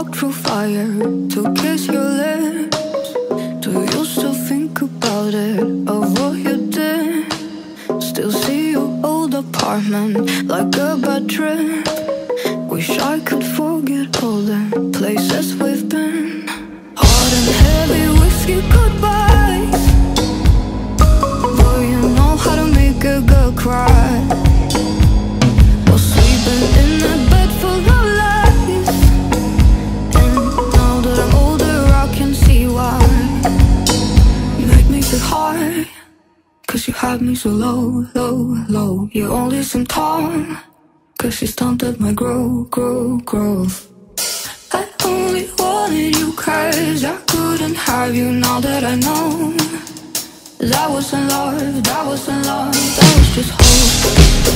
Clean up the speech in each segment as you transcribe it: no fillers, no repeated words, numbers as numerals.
walk through fire to kiss your lips. Do you still think about it, of what you did? Still see your old apartment like a bad trip. Wish I could forget all the places we've been. Hard and heavy whiskey goodbyes. Boy, you know how to make a girl cry. While sleeping in a bed full of lies. And now that I'm older I can see why. You make me feel high, cause you had me so low, low, low. You only seem tall, cause you stunted my growth. I only wanted you cause I couldn't have you. Now that I know that wasn't love, that wasn't love, that was just hope.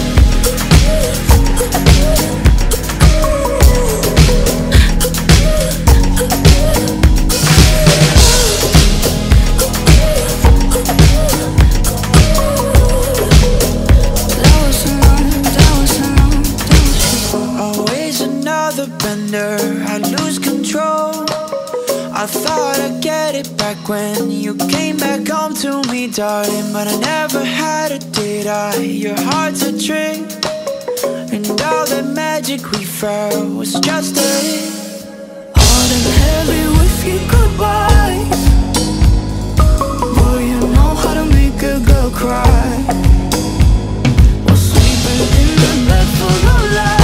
I lose control. I thought I'd get it back when you came back home to me, darling. But I never had it, did I? Your heart's a trick, and all the magic we felt was just a hit. Hard and heavy whiskey goodbyes. Boy, you know how to make a girl cry. While sleeping in the bed full of lies.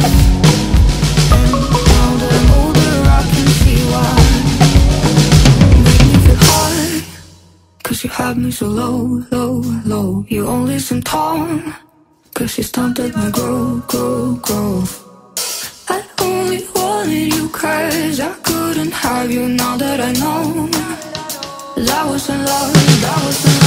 You had me so low, low, low. You only seem tall, cause you stunted my growth. I only wanted you cause I couldn't have you. Now that I know that wasn't love, that wasn't love.